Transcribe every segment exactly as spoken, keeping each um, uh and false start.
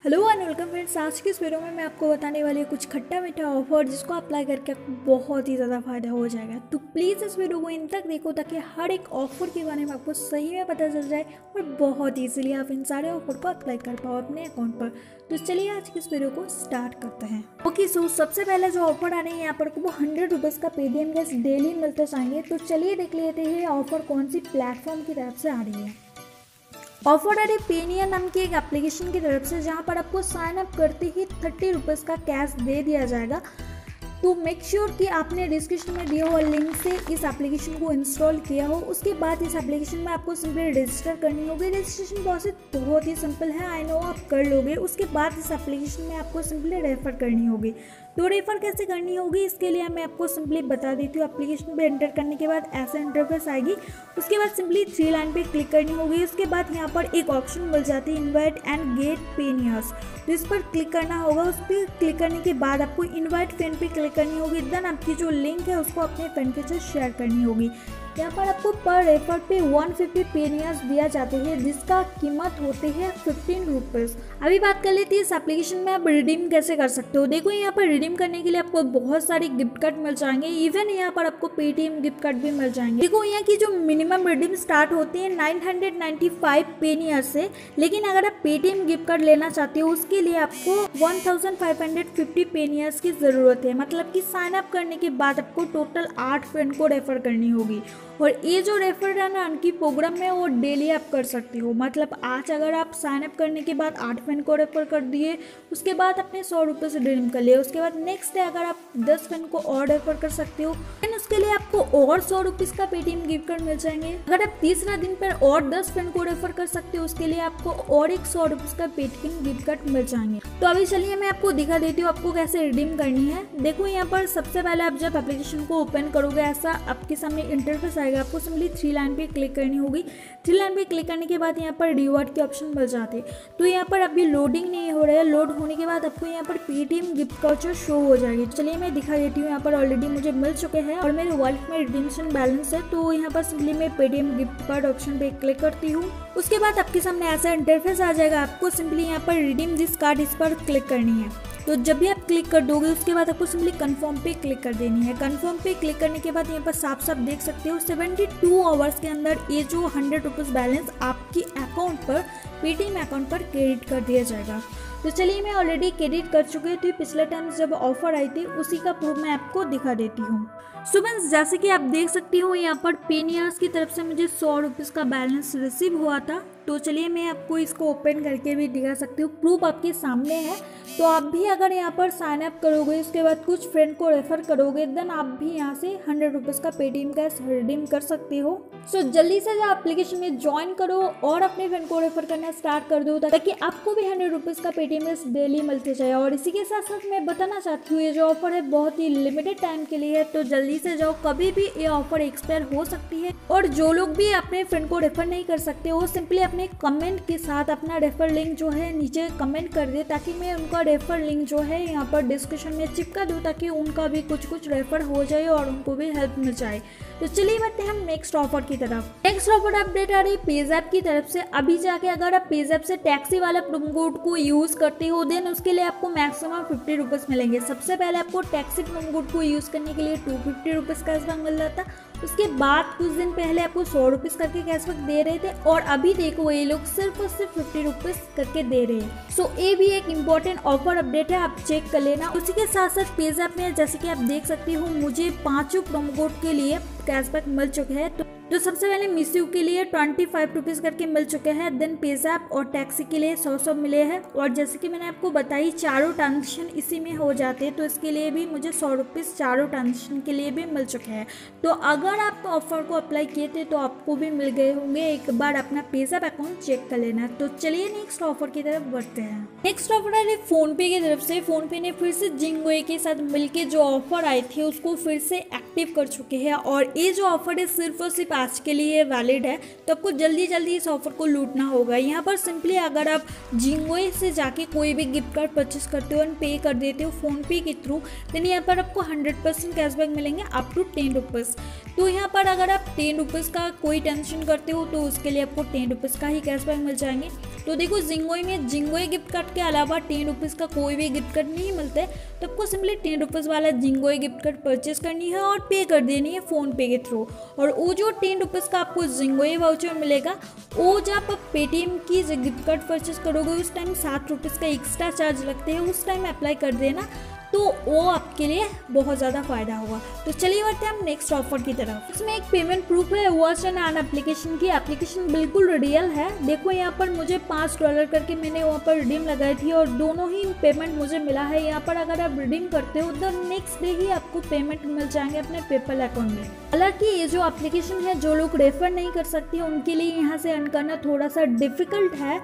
Hello and welcome friends. आज की इस वीडियो में मैं आपको बताने वाली हूँ कुछ खट्टा मीठा ऑफर जिसको अप्लाई करके आपको बहुत ही ज़्यादा फायदा हो जाएगा। तो प्लीज़ इस वीडियो को इन तक देखो ताकि हर एक ऑफर के बारे में आपको सही में पता चल जाए और बहुत ईजिली आप इन सारे ऑफर को अप्लाई कर पाओ अपने अकाउंट पर। तो चलिए आज की इस वीडियो को स्टार्ट करते हैं। ओके सो सबसे पहले जो ऑफर आ रही है यहाँ पर वो हंड्रेड रुपीज़ का पेटीएम कैश डेली मिलते जाएंगे। तो चलिए देख लेते हैं ऑफर कौन सी प्लेटफॉर्म की तरफ से आ रही है। ऑफर आ रही पेनिया नाम की एक एप्लीकेशन की तरफ से, जहां पर आपको साइन अप करते ही थर्टी रुपीज़ का कैश दे दिया जाएगा। तो मेक श्योर sure कि आपने डिस्क्रिप्शन में दिए हुआ लिंक से इस एप्लीकेशन को इंस्टॉल किया हो। उसके बाद इस एप्लीकेशन में आपको सिंपली रजिस्टर करनी होगी। रजिस्ट्रेशन प्रोसेस बहुत ही सिंपल है, आई नो आप कर लोगे। उसके बाद इस एप्लीकेशन में आपको सिंपली रेफर करनी होगी। तो रेफर कैसे करनी होगी इसके लिए मैं आपको सिंपली बता देती हूँ। एप्लीकेशन पे एंटर करने के बाद ऐसा इंटरफेस आएगी। उसके बाद सिंपली थ्री लाइन पे क्लिक करनी होगी। उसके बाद यहाँ पर एक ऑप्शन मिल जाती है इनवाइट एंड गेट पेनियर्स, तो इस पर क्लिक करना होगा। उस पर क्लिक करने के बाद आपको इनवाइट फ्रेंड पे क्लिक करनी होगी। देन आपकी जो लिंक है उसको अपने फ्रेंड के साथ शेयर करनी होगी। यहाँ पर आपको पर रेफर पे वन फिफ्टी पेनियर्स दिया जाते हैं जिसका कीमत होती है फिफ्टीन रुपीज़। अभी बात कर लेते हैं इस एप्लीकेशन में आप रिडीम कैसे कर सकते हो। देखो यहाँ पर रिडीम करने के लिए आपको बहुत सारे गिफ्ट कार्ड मिल जाएंगे। इवन यहाँ पर आपको पेटीएम गिफ्ट कार्ड भी मिल जाएंगे। देखो यहाँ की जो मिनिमम रिडीम स्टार्ट होती है नाइन हंड्रेड नाइन्टी फाइव पेनियर्स से, लेकिन अगर आप पेटीएम गिफ्ट कार्ड लेना चाहते हो उसके लिए आपको one thousand five hundred fifty पेनियर्स की ज़रूरत है। मतलब कि साइन अप करने के बाद आपको टोटल आठ फ्रेंड को रेफर करनी होगी। और ये जो रेफर है ना उनकी प्रोग्राम में वो डेली आप कर सकते हो। मतलब आज अगर आप साइन अप करने के बाद आठ फ्रेंड को रेफर कर दिए, उसके बाद अपने सौ रुपये से रिडीम कर लिए। उसके बाद नेक्स्ट डे अगर आप दस फ्रेंड को और रेफर कर सकते हो, देन उसके लिए आपको और सौ रुपीज़ का पेटीएम गिफ्ट कार्ड मिल जाएंगे। अगर आप तीसरा दिन पर और दस फ्रेंड को रेफर कर सकते हो उसके लिए आपको और एक सौ रुपीज़ का पेटीएम गिफ्ट कार्ड मिल जाएंगे। तो अभी चलिए मैं आपको दिखा देती हूँ आपको कैसे रिडीम करनी है। देखो यहाँ पर सबसे पहले आप जब एप्लीकेशन को ओपन करोगे ऐसा आपके सामने इंटरफेस आएगा। आपको सिंपली थ्री लाइन पे क्लिक करनी होगी। थ्री लाइन पे क्लिक करने के बाद यहाँ पर रिवॉर्ड के ऑप्शन मिल जाते हैं। तो यहाँ पर अभी लोडिंग नहीं हो रहा है। लोड होने के बाद आपको यहाँ पर पेटीएम गिफ्ट वाउचर शो हो जाएगी। चलिए मैं दिखा देती हूँ। यहाँ पर ऑलरेडी मुझे मिल चुके हैं और मेरे वॉलेट में रिडीम्शन बैलेंस है। तो यहाँ पर सिंपली मैं पेटीएम गिफ्ट कार्ड ऑप्शन पे क्लिक करती हूँ। उसके बाद आपके सामने ऐसा इंटरफेस आ जाएगा। आपको सिंपली यहाँ पर रिडीम दिस कार्ड इस पर क्लिक करनी है। तो जब भी आप क्लिक कर दोगे उसके बाद आपको सिंपली कंफर्म पे क्लिक कर देनी है। कंफर्म पे क्लिक करने के बाद यहाँ पर साफ साफ देख सकते हो सेवेंटी टू आवर्स के अंदर ये जो हंड्रेड रुपीज़ बैलेंस आपकी अकाउंट पर पेटीएम अकाउंट पर क्रेडिट कर दिया जाएगा। तो चलिए मैं ऑलरेडी क्रेडिट कर चुकी हूँ। तो पिछले टाइम जब ऑफर आई थी उसी का प्रूफ मैं आपको दिखा देती हूँ। सो फ्रेंड्स जैसे कि आप देख सकती हो यहाँ पर पेनियर्स की तरफ से मुझे सौ रुपीज़ का बैलेंस रिसीव हुआ था। तो चलिए मैं आपको इसको ओपन करके भी दिखा सकती हूँ। प्रूफ आपके सामने है। तो आप भी अगर यहाँ पर साइन अप करोगे उसके बाद कुछ फ्रेंड को रेफर करोगे देन आप भी यहाँ से हंड्रेड रुपीज़ का पेटीएम कैश रिडीम कर सकते हो। सो so, जल्दी से जो एप्लीकेशन में ज्वाइन करो और अपने फ्रेंड को रेफर करना स्टार्ट कर दो ताकि आपको भी हंड्रेड रुपीज़ का पेटीएम कैश डेली मिलते जाए। और इसी के साथ साथ मैं बताना चाहती हूँ ये जो ऑफर है बहुत ही लिमिटेड टाइम के लिए है। तो जल्दी से जाओ, कभी भी ये ऑफर एक्सपायर हो सकती है। और जो लोग भी अपने फ्रेंड को रेफर नहीं कर सकते वो सिंपली अपने कमेंट के साथ अपना रेफर लिंक जो है नीचे कमेंट कर दे ताकि मैं उनका रेफर लिंक जो है यहाँ पर डिस्क्रिप्शन में चिपका दूँ ताकि उनका भी कुछ कुछ रेफर हो जाए और उनको भी हेल्प मिल जाए। तो चलिए बढ़ते हैं हम नेक्स्ट ऑफर की तरफ। नेक्स्ट ऑफर अपडेट आ रही पेज़ैप की तरफ से। अभी जाके अगर आप पेज़ैप से टैक्सी वाला प्रोमो कोड को यूज़ करते हो देन उसके लिए आपको मैक्सिमम फिफ्टी रुपीज़ मिलेंगे। सबसे पहले आपको टैक्सी प्रोमो कोड को यूज़ करने के लिए टू फिफ्टी रुपीज़ कैशबैक मिल रहा था। उसके बाद कुछ दिन पहले आपको सौ रुपीज़ करके कैशबैक दे रहे थे और अभी देखो ये लोग सिर्फ और सिर्फ फिफ्टी रुपीज़ करके दे रहे हैं। सो ये भी एक इम्पॉर्टेंट ऑफर अपडेट है, आप चेक कर लेना। उसी के साथ साथ पेज़ैप में जैसे कि आप देख सकते हो मुझे पाँचों प्रोमो कोड के लिए कैशबैक मिल चुके हैं। तो जो सबसे पहले मिस्यू के लिए ट्वेंटी फाइव रुपीज़ करके मिल चुके हैं। देन पेज़ैप और टैक्सी के लिए सौ सौ मिले हैं। और जैसे कि मैंने आपको बताई चारों ट्रांजेक्शन इसी में हो जाते हैं तो इसके लिए भी मुझे सौ रुपीज़ चारों ट्रांजेक्शन के लिए भी मिल चुके हैं। तो अगर आप ऑफर को अप्लाई किए थे तो आपको भी मिल गए होंगे। एक बार अपना पेज़ैप अकाउंट चेक कर लेना। तो चलिए नेक्स्ट ऑफर की तरफ बढ़ते हैं। नेक्स्ट ऑफर है फोनपे की तरफ से। फोनपे ने फिर से जिंगो के साथ मिलकर जो ऑफर आए थे उसको फिर से एक्टिव कर चुके हैं। और ये जो ऑफर है सिर्फ और सिर्फ आज के लिए वैलिड है। तो आपको जल्दी जल्दी इस ऑफर को लूटना होगा। यहाँ पर सिंपली अगर आप जिंगो से जाके कोई भी गिफ्ट कार्ड परचेस करते हो एंड पे कर देते हो फोन पे के थ्रू देन यहाँ पर आपको हंड्रेड परसेंट कैशबैक मिलेंगे अप टू टेन रुपीज़। तो यहाँ पर अगर आप टेन रुपीज़ का कोई ट्रांजेक्शन करते हो तो उसके लिए आपको टेन रुपीज़ का ही कैशबैक मिल जाएंगे। तो देखो जिंगोई में जिंगोई गिफ्ट कार्ड के अलावा टेन रुपीज़ का कोई भी गिफ्ट कार्ड नहीं मिलता है, तो आपको सिंपली टेन रुपीज़ वाला जिंगोई गिफ्ट कार्ड परचेस करनी है और पे कर देनी है फ़ोन पे के थ्रू। और वो जो टेन रुपीज़ का आपको जिंगोई वाउचर मिलेगा, वो जब आप पेटीएम की जो गिफ्ट कार्ड परचेस करोगे उस टाइम सात रुपीज़ का एक्स्ट्रा चार्ज लगते हैं, उस टाइम अप्लाई कर देना, तो वो आपके लिए बहुत ज़्यादा फ़ायदा होगा। तो चलिए बढ़ते हैं हम नेक्स्ट ऑफर की तरफ। इसमें एक पेमेंट प्रूफ है वॉच एंड आन एप्लीकेशन की। एप्लीकेशन बिल्कुल रियल है। देखो यहाँ पर मुझे पाँच डॉलर करके मैंने वहाँ पर रिडीम लगाई थी और दोनों ही पेमेंट मुझे मिला है। यहाँ पर अगर आप रिडीम करते हो तो नेक्स्ट डे ही आपको पेमेंट मिल जाएंगे अपने पेपल अकाउंट में। हालांकि ये जो एप्लीकेशन है, जो लोग रेफर नहीं कर सकते उनके लिए यहाँ से अर्न करना थोड़ा सा डिफ़िकल्ट है,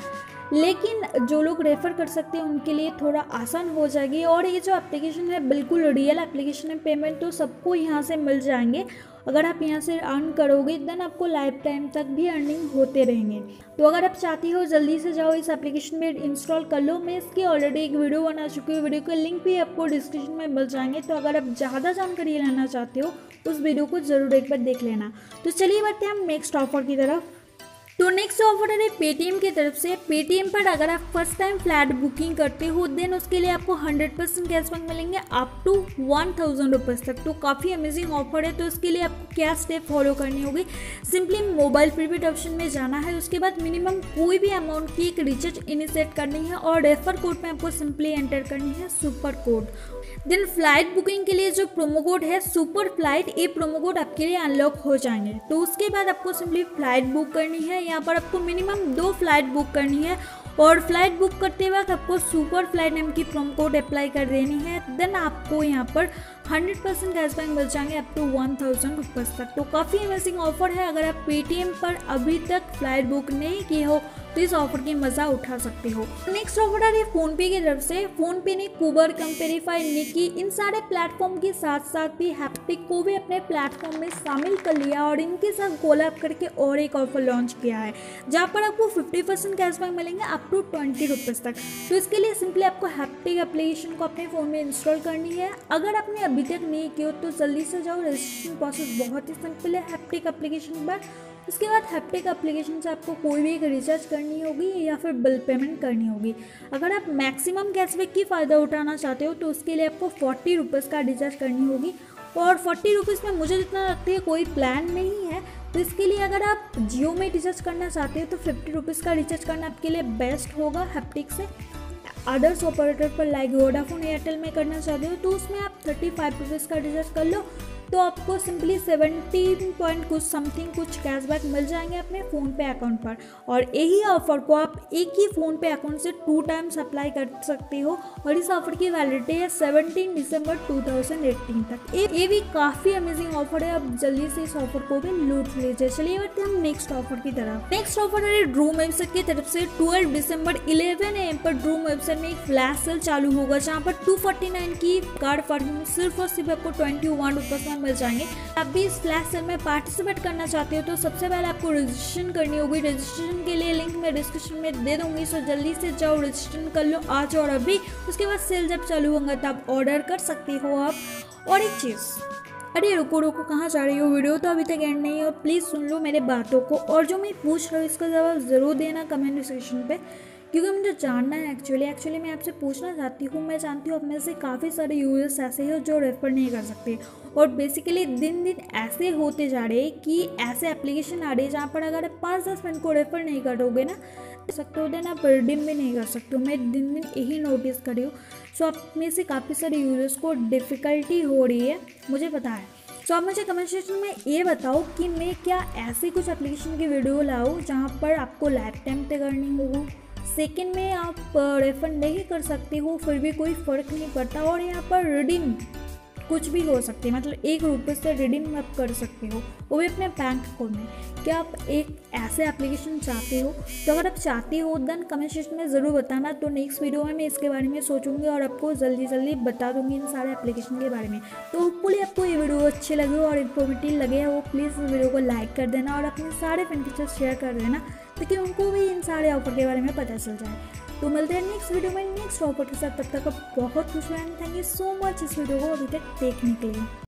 लेकिन जो लोग रेफ़र कर सकते हैं उनके लिए थोड़ा आसान हो जाएगी। और ये जो एप्लीकेशन है बिल्कुल रियल एप्लीकेशन है। पेमेंट तो सबको यहाँ से मिल जाएंगे। अगर आप यहाँ से अर्न करोगे देन आपको लाइफ टाइम तक भी अर्निंग होते रहेंगे। तो अगर आप चाहती हो जल्दी से जाओ इस एप्लीकेशन में इंस्टॉल कर लो। मैं इसकी ऑलरेडी एक वीडियो बना चुकी हूँ, वीडियो का लिंक भी आपको डिस्क्रिप्शन में मिल जाएंगे। तो अगर आप ज़्यादा जानकारी लेना चाहते हो उस वीडियो को ज़रूर एक बार देख लेना। तो चलिए बढ़ते हैं हम नेक्स्ट ऑफर की तरफ। तो नेक्स्ट ऑफर है पेटीएम की तरफ से। पेटीएम पर अगर आप फर्स्ट टाइम फ्लैट बुकिंग करते हो देन उसके लिए आपको हंड्रेड परसेंट कैशबैक मिलेंगे up to one thousand rupees तक। तो काफ़ी अमेजिंग ऑफर है। तो इसके लिए आपको क्या स्टेप फॉलो करनी होगी, सिंपली मोबाइल प्रीपेड ऑप्शन में जाना है। उसके बाद मिनिमम कोई भी अमाउंट की एक रिचार्ज इनिशिएट करनी है और रेफर कोड में आपको सिंपली एंटर करनी है super code. Then flight booking के लिए जो प्रोमो कोड है सुपर फ्लाइट, ये प्रोमो कोड आपके लिए अनलॉक हो जाएंगे। तो उसके बाद आपको सिंपली फ्लाइट बुक करनी है। यहाँ पर आपको मिनिमम दो फ्लाइट बुक करनी है और फ्लाइट बुक करते वक्त आपको सुपर फ्लाइट नाम की प्रोमो कोड अप्लाई कर देनी है। देन आपको यहाँ पर हंड्रेड परसेंट कैशबैक मिल जाएंगे up to one thousand rupees तक। तो काफ़ी अमेजिंग ऑफर है। अगर आप पेटीएम पर अभी तक फ्लाइट बुक नहीं किए हो तो इस ऑफर की मज़ा उठा सकते हो। नेक्स्ट ऑफर है फ़ोनपे की तरफ से। फ़ोनपे ने कुबर, कंपेरीफाई, निकी इन सारे प्लेटफॉर्म के साथ साथ भी हैप्टिक को भी अपने प्लेटफॉर्म में शामिल कर लिया और इनके साथ कोलैब करके और एक ऑफर लॉन्च किया है जहाँ पर आपको फिफ्टी परसेंट कैशबैक मिलेंगे अप टू ट्वेंटी रुपीज़ तक। तो इसके लिए सिंपली आपको हैप्टिक एप्लीकेशन को अपने फ़ोन में इंस्टॉल करनी है। अगर आपने अभी तक नहीं किया तो जल्दी से जाओ, रजिस्ट्रेशन प्रोसेस बहुत ही सिंपल है हैप्टिक एप्लीकेशन पर। उसके बाद हैप्टिक एप्लीकेशन से आपको कोई भी एक रिचार्ज करनी होगी या फिर बिल पेमेंट करनी होगी। अगर आप मैक्सिमम कैशबैक की फ़ायदा उठाना चाहते हो तो उसके लिए आपको फोर्टी रुपीज़ का रिचार्ज करनी होगी और फोर्टी रुपीज़ में मुझे जितना लगता है कोई प्लान नहीं है। तो इसके लिए अगर आप जियो में रिचार्ज करना चाहते हो तो फिफ्टी रुपीज़ का रिचार्ज करना आपके लिए बेस्ट होगा हैप्टिक से। अदर्स ऑपरेटर पर लाइक वोडाफोन, एयरटेल में करना चाहते हो तो उसमें आप थर्टी फाइव रुपीज़ का रिचार्ज कर लो तो आपको सिंपली सेवनटीन पॉइंट कुछ समथिंग कुछ कैशबैक मिल जाएंगे अपने फ़ोन पे अकाउंट पर। और यही ऑफ़र को आप एक ही फ़ोन पे अकाउंट से टू टाइम्स अप्लाई कर सकते हो और इस ऑफ़र की वैलिडिटी है सेवनटीन दिसंबर टू थाउजेंड एटीन तक। ये भी काफ़ी अमेजिंग ऑफर है। अब जल्दी से इस ऑफर को भी लूट लीजिए। चलिए बढ़ते हैं हम नेक्स्ट ऑफर की तरफ। नेक्स्ट ऑफर है ड्रूम वेबसाइट की तरफ से। ट्वेल्व दिसंबर इलेवन ए एम पर ड्रूम वेबसाइट में एक फ्लैश सेल चालू होगा जहाँ पर टू फोर्टी नाइन की कार्ड परफ्यूम सिर्फ और सिर्फ आपको ट्वेंटी वन रुपीज़ में मिल जाएंगे। आप भी इस फ्लैश सेल में पार्टिसिपेट करना चाहते हो तो सबसे पहले आपको रजिस्ट्रेशन करनी होगी। रजिस्ट्रेशन के लिए लिंक मैं डिस्क्रिप्शन में दे दूंगी, सो जल्दी से जाओ रजिस्ट्रेशन कर लो आज और अभी। उसके बाद सेल जब चालू होगा तब ऑर्डर कर सकते हो आप। और एक चीज़, अरे रुको रुको कहाँ जा रही हो, वीडियो तो अभी तक एंड नहीं है और प्लीज़ सुन लो मेरे बातों को। और जो मैं पूछ रहा हूँ इसका जवाब ज़रूर देना कमेंट सेक्शन पे, क्योंकि मुझे जानना है एक्चुअली एक्चुअली मैं आपसे पूछना चाहती हूँ। मैं जानती हूँ आप में से काफ़ी सारे यूजर्स ऐसे हैं जो रेफर नहीं कर सकते और बेसिकली दिन दिन ऐसे होते जा रहे हैं कि ऐसे एप्लीकेशन आ रही है जहाँ पर अगर आप पाँच दस मिनट को रेफर नहीं करोगे ना सकते हो देन आप रिडीम भी नहीं कर सकते हो। मैं दिन दिन यही नोटिस कर रही हूँ। सो आप में से काफ़ी सारे यूजर्स को डिफ़िकल्टी हो रही है, मुझे पता है। तो आप मुझे कमेंट सेक्शन में ये बताओ कि मैं क्या ऐसी कुछ एप्लीकेशन की वीडियो लाऊँ जहाँ पर आपको लाइफ टाइम तक करनी हो, सेकेंड में आप रेफर नहीं कर सकते हो फिर भी कोई फ़र्क नहीं पड़ता और यहाँ पर रिडीम कुछ भी हो सकती है, मतलब एक रुपये से रिडीम आप कर सकते हो वो भी अपने बैंक अकाउंट में। क्या आप एक ऐसे एप्लीकेशन चाहते हो? तो अगर आप चाहते हो देन कमेंट सेक्शन में ज़रूर बताना। तो नेक्स्ट वीडियो में मैं इसके बारे में सोचूंगी और आपको जल्दी जल्दी बता दूंगी इन सारे एप्लीकेशन के बारे में। तो होपफुली आपको ये वीडियो अच्छी लगे और इन्फॉर्मेटिव लगे हो, प्लीज़ इस वीडियो को लाइक कर देना और अपने सारे फ्रेंड के साथ शेयर कर देना ताकि उनको भी इन सारे ऑफर के बारे में पता चल जाए। तो मिलते हैं नेक्स्ट वीडियो में नेक्स्ट ऑफर के साथ। तब तक आप बहुत खुश रहें। थैंक यू सो मच इस वीडियो को अभी तक देखने के लिए।